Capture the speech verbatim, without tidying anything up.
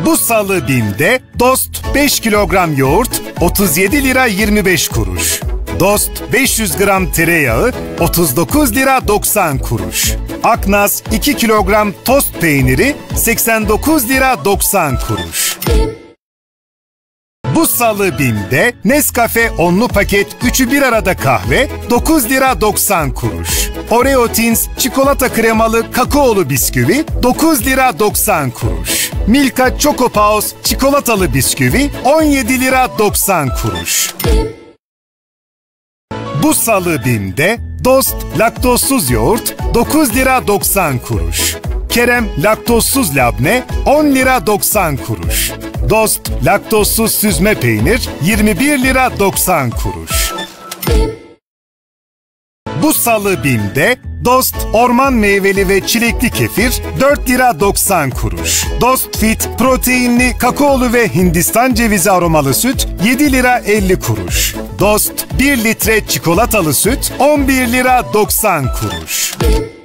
Bu salı BİM'de Dost beş kilogram yoğurt otuz yedi lira yirmi beş kuruş. Dost beş yüz gram tereyağı otuz dokuz lira doksan kuruş. Aknaz iki kilogram tost peyniri seksen dokuz lira doksan kuruş. Bu salı BİM'de Nescafe onlu paket üçü bir arada kahve dokuz lira doksan kuruş. Oreo Thins çikolata kremalı kakaolu bisküvi dokuz lira doksan kuruş. Milka Choco Paws çikolatalı bisküvi on yedi lira doksan kuruş. Bu salı BİM'de Dost laktozsuz yoğurt dokuz lira doksan kuruş. Kerem laktozsuz labne on lira doksan kuruş. Dost laktozsuz süzme peynir yirmi bir lira doksan kuruş. Bu salı BİM'de Dost orman meyveli ve çilekli kefir dört lira doksan kuruş. Dost Fit proteinli kakaolu ve Hindistan cevizi aromalı süt yedi lira elli kuruş. Dost bir litre çikolatalı süt on bir lira doksan kuruş.